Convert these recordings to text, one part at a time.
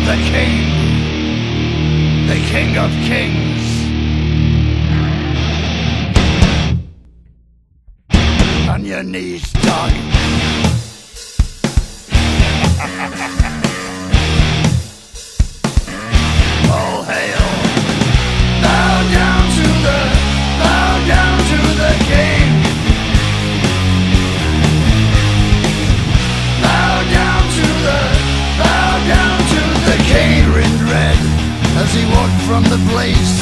the King of Kings. On your knees, dog. All hail. Bow down to the King. Bow down to the King. Grinned red as he walked from the place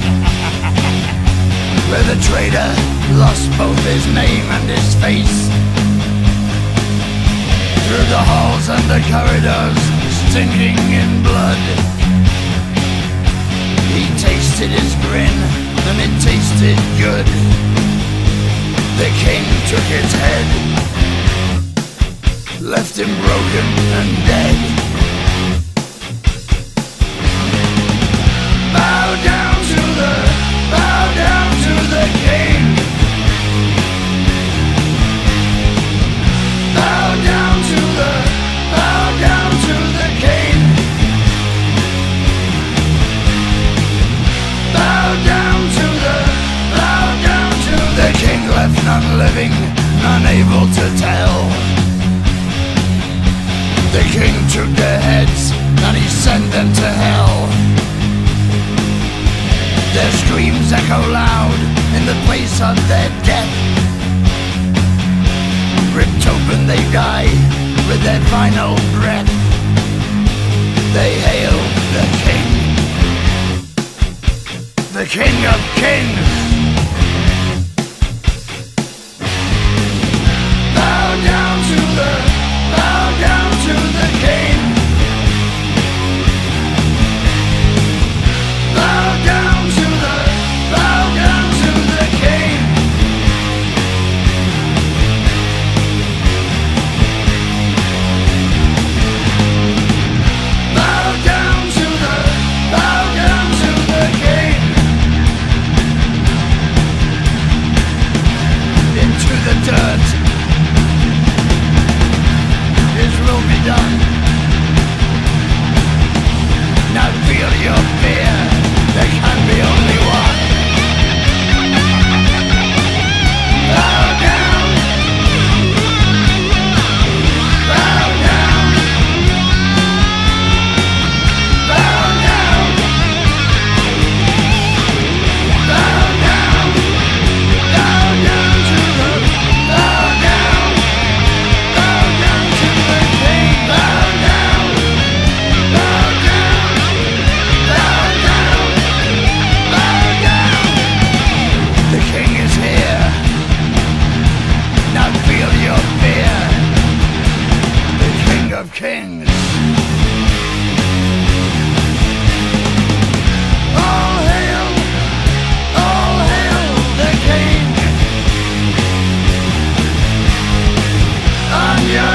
where the traitor lost both his name and his face. Through the halls and the corridors, stinking in blood, he tasted his grin, and it tasted good. The King took his head, left him broken and dead. Bow down to the King. Bow down to the King. Bow down to the King. Left none living, none able to tell. The King took their heads and he sent them to hell. Their screams echo loud in the place of their death. Ripped open they die with their final breath. They hail the King of Kings. Bow down to the King. Bow down to the King. Bow down to the King. Into the dirt. His will be done. Now feel your fear. There can be only one. Bow down. Bow down. Bow down. Bow down. Bow down to the King. Bow down. Bow down. The King is here. Now feel your fear. The King of Kings. All hail the King. On your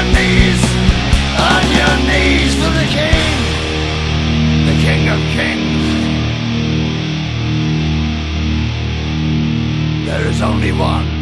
knees for the King. The King of Kings. There is only one.